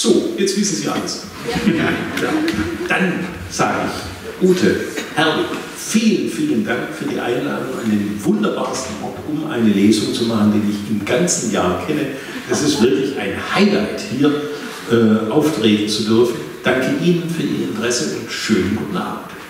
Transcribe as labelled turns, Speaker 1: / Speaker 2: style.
Speaker 1: So, jetzt wissen Sie alles. Ja. Dann sage ich, Ute, herrlich, vielen, vielen Dank für die Einladung an den wunderbarsten Ort, um eine Lesung zu machen, den ich im ganzen Jahr kenne. Es ist wirklich ein Highlight, hier auftreten zu dürfen. Danke Ihnen für Ihr Interesse und schönen guten Abend.